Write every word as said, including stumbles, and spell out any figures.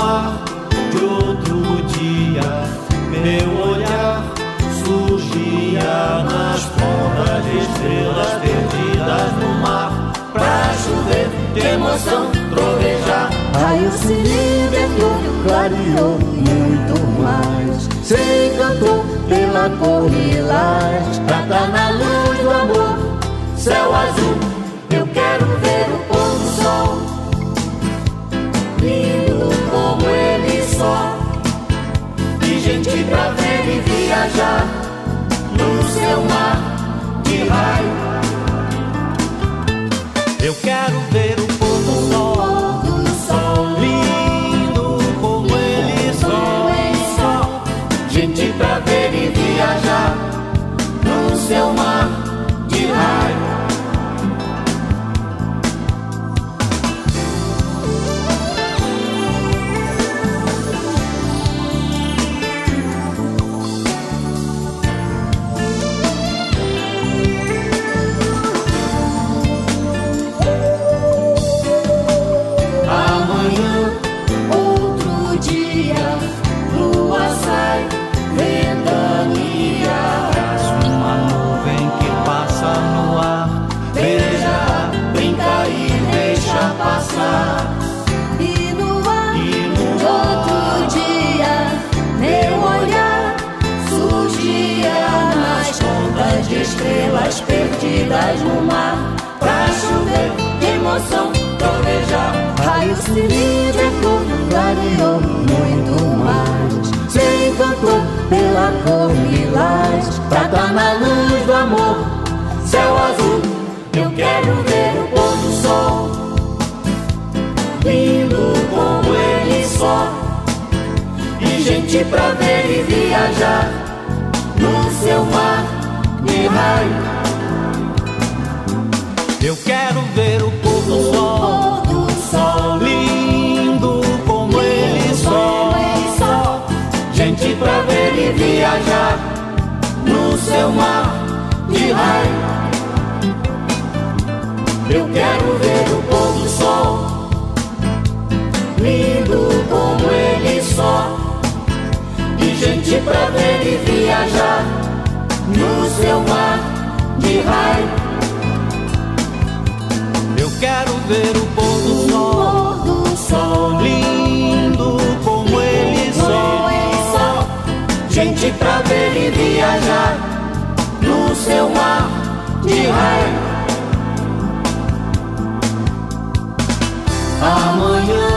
mar de outro dia, meu olhar surgia nas pontas de estrelas perdidas no mar. Pra chover de emoção, trovejar, raio se libertou, clareou muito mais. Se encantou pela cor lilás, prata na luz do amor, céu azul. eu quero ver o pôr do sol, lindo como ele só. E gente pra ver e viajar no seu mar de raio. Eu quero ver o pôr do sol, do sol, lindo como ele só. Gente pra ver e viajar no seu mar de raio. outro dia, lua sai, ventania. Uma nuvem que passa no ar, beija, brinca e deixa passar. E no ar E no de outro dia, meu olhar surgia nas pontas de estrelas perdidas no mar. Pra chover de emoção, trovejar, Raio se libertou, clareou muito mais. Se encantou pela cor lilás, prata na luz do amor, céu azul. eu quero ver o pôr do sol, Lindo como ele só. E gente pra ver e viajar no seu mar de raio. Eu quero ver o pôr do sol, pôr do sol, lindo como ele só. Gente pra ver e viajar no seu mar de raio. Eu quero ver o pôr do sol, lindo como ele só. E gente pra ver e viajar no seu mar de raio. Eu quero ver o pôr do sol, pôr do sol, lindo como ele só. Gente pra ver e viajar no seu mar de raio. Amanhã